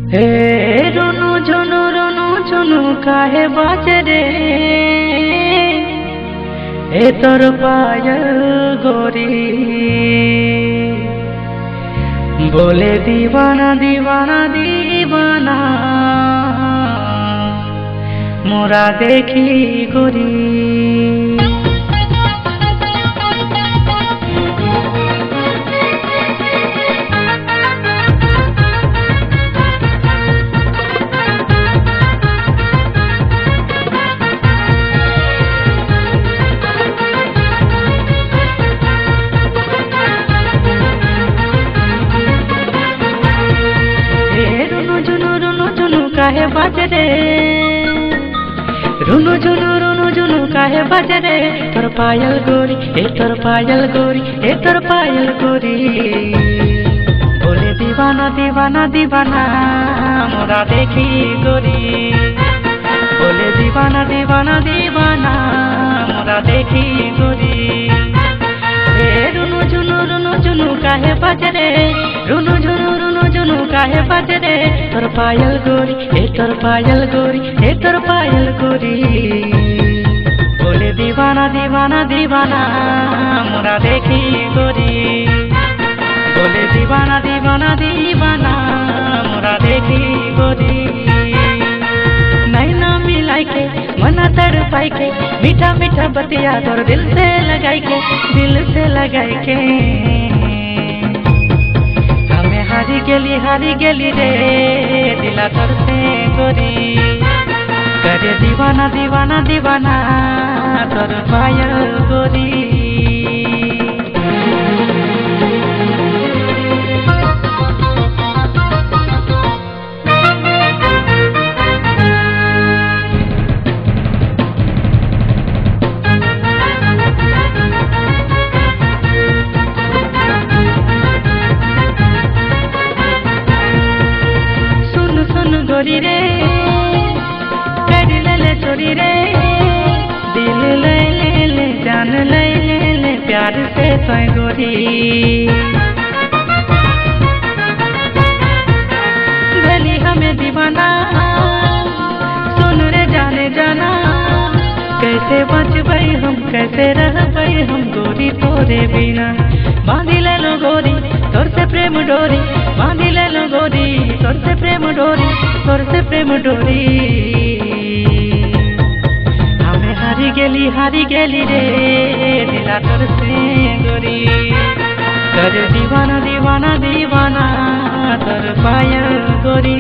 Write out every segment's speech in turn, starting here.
हे रुनु झुनु काहे बाजे रे ए तोर पायल गोरी बोले दीवाना दीवाना दीवाना मोरा देखी गोरी। काहे बाजे रे रुनु झुनु काहे बाजे रे तोर पायल गोरी ए तोर पायल गोरी ए तोर पायल गोरी बोले दीवाना दीवाना दीवाना मोरा देखी गोरी बोले दीवाना दीवाना दीवाना मोरा देखी गोरी। ए रुनु झुनु काहे बाजे रे रुनु झुनु काहे बाजे रे तोर पायल गोरी ए तोर पायल गोरी ए तोर पायल गोरी बोले दीवाना दीवाना दीवाना मोरा देखी गोरी बोले दीवाना दीवाना दीवाना मोरा देखी गोरी। नैना मिलाई के मना तड़पाई के मीठा मीठा बतिया तोर दिल से लगाई के हारी गेली रे दिला तोर से गोरी करे दीवाना दीवाना दीवाना तोर पायल गोरी। गोरी रे कर ले चोरी रे दिल ले जान ले प्यार से तो गोरी भली हमें दीवाना सुन रे जाने जाना कैसे बचबै हम कैसे रहबै हम गोरी तोरे बिना बांधी ले लो गोरी तोर से प्रेम डोरी बांधी ले लो गोरी तोर से प्रेम डोरी तोर से प्रेम डोरी। हमें हारी गेली रे दिला तोर से गोरी करे दीवाना दीवाना दीवाना तोर पायल गोरी।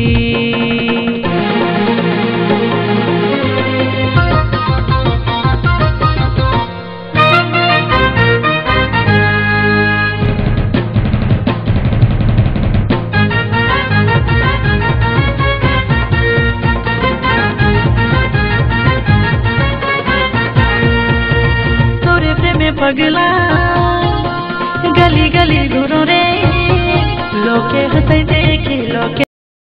पगला गली गली घूरो रे लोके हंसे देख